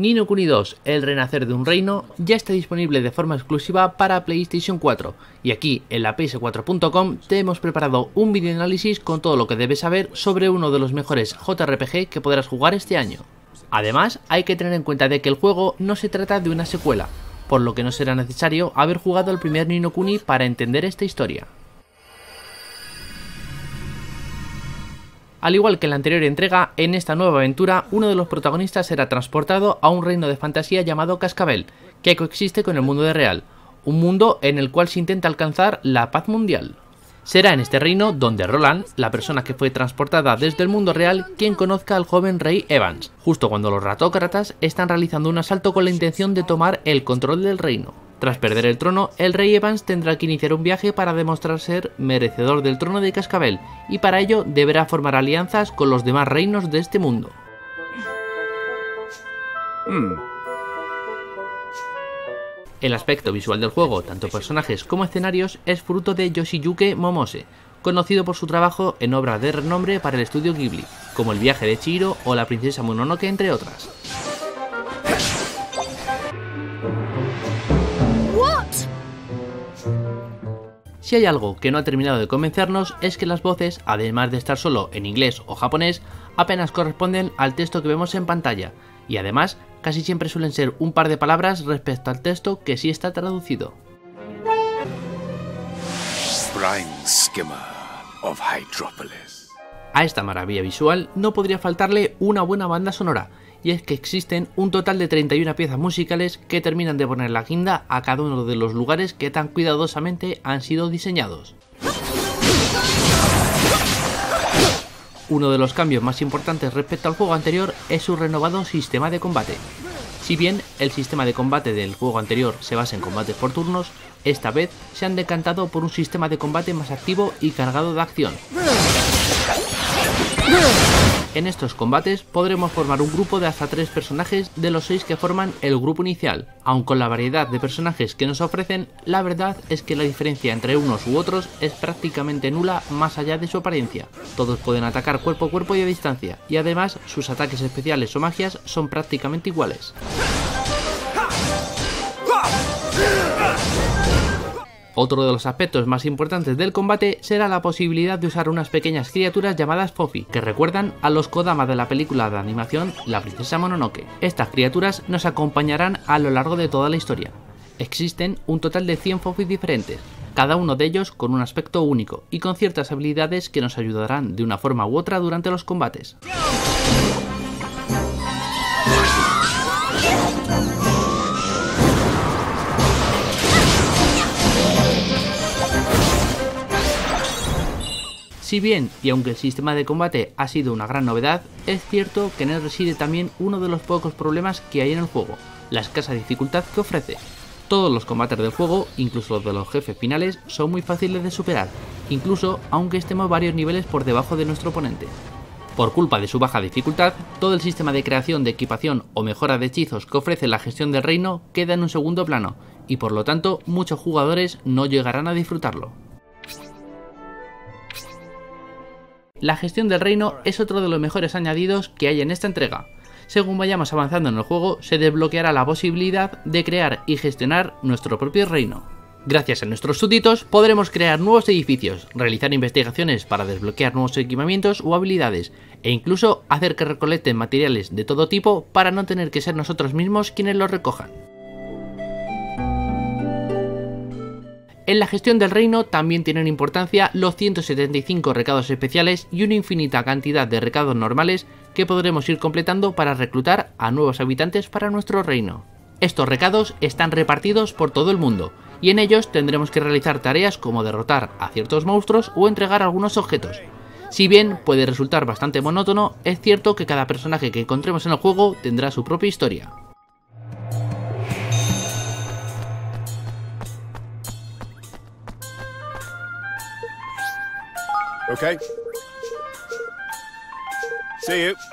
Ni no Kuni 2, el renacer de un reino, ya está disponible de forma exclusiva para PlayStation 4, y aquí en la ps4.com te hemos preparado un video análisis con todo lo que debes saber sobre uno de los mejores JRPG que podrás jugar este año. Además, hay que tener en cuenta de que el juego no se trata de una secuela, por lo que no será necesario haber jugado el primer Ni no Kuni para entender esta historia. Al igual que en la anterior entrega, en esta nueva aventura, uno de los protagonistas será transportado a un reino de fantasía llamado Cascabel, que coexiste con el mundo de real, un mundo en el cual se intenta alcanzar la paz mundial. Será en este reino donde Roland, la persona que fue transportada desde el mundo real, quien conozca al joven rey Evans, justo cuando los ratócratas están realizando un asalto con la intención de tomar el control del reino. Tras perder el trono, el rey Evans tendrá que iniciar un viaje para demostrar ser merecedor del trono de Cascabel, y para ello deberá formar alianzas con los demás reinos de este mundo. El aspecto visual del juego, tanto personajes como escenarios, es fruto de Yoshiyuki Momose, conocido por su trabajo en obras de renombre para el estudio Ghibli, como El viaje de Chihiro o La princesa Mononoke, entre otras. Si hay algo que no ha terminado de convencernos es que las voces, además de estar solo en inglés o japonés, apenas corresponden al texto que vemos en pantalla, y además casi siempre suelen ser un par de palabras respecto al texto que sí está traducido. A esta maravilla visual no podría faltarle una buena banda sonora, y es que existen un total de 31 piezas musicales que terminan de poner la guinda a cada uno de los lugares que tan cuidadosamente han sido diseñados. Uno de los cambios más importantes respecto al juego anterior es su renovado sistema de combate. Si bien el sistema de combate del juego anterior se basa en combates por turnos, esta vez se han decantado por un sistema de combate más activo y cargado de acción. En estos combates podremos formar un grupo de hasta 3 personajes de los 6 que forman el grupo inicial. Aun con la variedad de personajes que nos ofrecen, la verdad es que la diferencia entre unos u otros es prácticamente nula más allá de su apariencia. Todos pueden atacar cuerpo a cuerpo y a distancia, y además sus ataques especiales o magias son prácticamente iguales. Otro de los aspectos más importantes del combate será la posibilidad de usar unas pequeñas criaturas llamadas Fofi, que recuerdan a los Kodama de la película de animación La princesa Mononoke. Estas criaturas nos acompañarán a lo largo de toda la historia. Existen un total de 100 Fofi diferentes, cada uno de ellos con un aspecto único y con ciertas habilidades que nos ayudarán de una forma u otra durante los combates. Si bien, y aunque el sistema de combate ha sido una gran novedad, es cierto que en él reside también uno de los pocos problemas que hay en el juego, la escasa dificultad que ofrece. Todos los combates del juego, incluso los de los jefes finales, son muy fáciles de superar, incluso aunque estemos varios niveles por debajo de nuestro oponente. Por culpa de su baja dificultad, todo el sistema de creación de equipación o mejora de hechizos que ofrece la gestión del reino queda en un segundo plano, y por lo tanto muchos jugadores no llegarán a disfrutarlo. La gestión del reino es otro de los mejores añadidos que hay en esta entrega. Según vayamos avanzando en el juego, se desbloqueará la posibilidad de crear y gestionar nuestro propio reino. Gracias a nuestros súbditos podremos crear nuevos edificios, realizar investigaciones para desbloquear nuevos equipamientos o habilidades, e incluso hacer que recolecten materiales de todo tipo para no tener que ser nosotros mismos quienes los recojan. En la gestión del reino también tienen importancia los 175 recados especiales y una infinita cantidad de recados normales que podremos ir completando para reclutar a nuevos habitantes para nuestro reino. Estos recados están repartidos por todo el mundo, y en ellos tendremos que realizar tareas como derrotar a ciertos monstruos o entregar algunos objetos. Si bien puede resultar bastante monótono, es cierto que cada personaje que encontremos en el juego tendrá su propia historia. Okay. See you.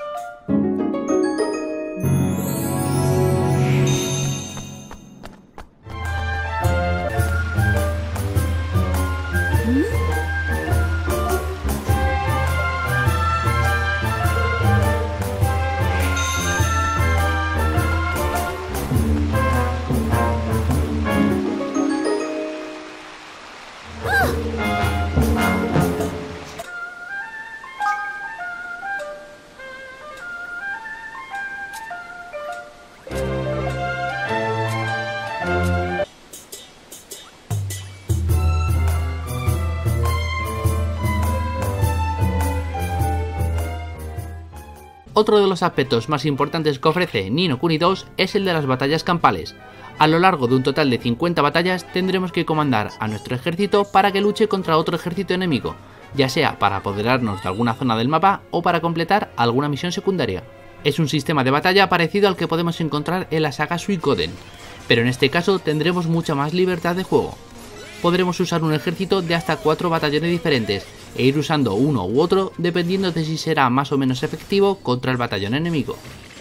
Otro de los aspectos más importantes que ofrece Ni no Kuni 2 es el de las batallas campales. A lo largo de un total de 50 batallas tendremos que comandar a nuestro ejército para que luche contra otro ejército enemigo, ya sea para apoderarnos de alguna zona del mapa o para completar alguna misión secundaria. Es un sistema de batalla parecido al que podemos encontrar en la saga Suikoden, pero en este caso tendremos mucha más libertad de juego. Podremos usar un ejército de hasta 4 batallones diferentes e ir usando uno u otro dependiendo de si será más o menos efectivo contra el batallón enemigo.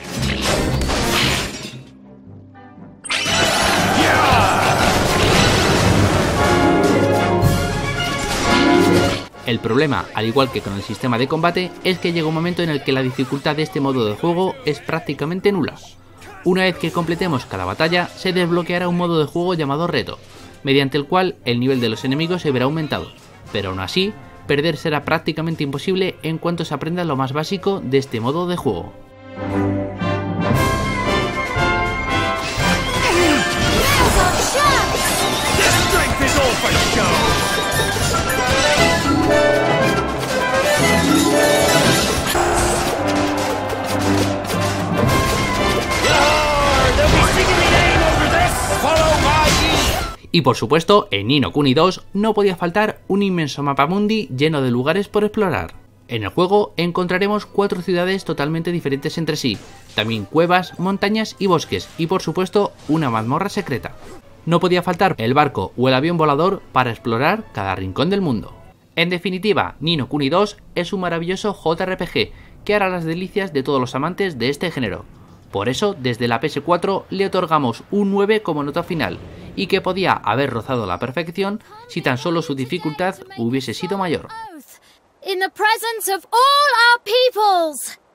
El problema, al igual que con el sistema de combate, es que llega un momento en el que la dificultad de este modo de juego es prácticamente nula. Una vez que completemos cada batalla, se desbloqueará un modo de juego llamado reto, mediante el cual el nivel de los enemigos se verá aumentado, pero aún así, perder será prácticamente imposible en cuanto se aprenda lo más básico de este modo de juego. Y por supuesto, en Ni no Kuni 2 no podía faltar un inmenso mapa mundi lleno de lugares por explorar. En el juego encontraremos 4 ciudades totalmente diferentes entre sí, también cuevas, montañas y bosques, y por supuesto una mazmorra secreta. No podía faltar el barco o el avión volador para explorar cada rincón del mundo. En definitiva, Ni no Kuni 2 es un maravilloso JRPG que hará las delicias de todos los amantes de este género. Por eso, desde la PS4 le otorgamos un 9 como nota final, y que podía haber rozado la perfección si tan solo su dificultad hubiese sido mayor. In the presence of all our peoples.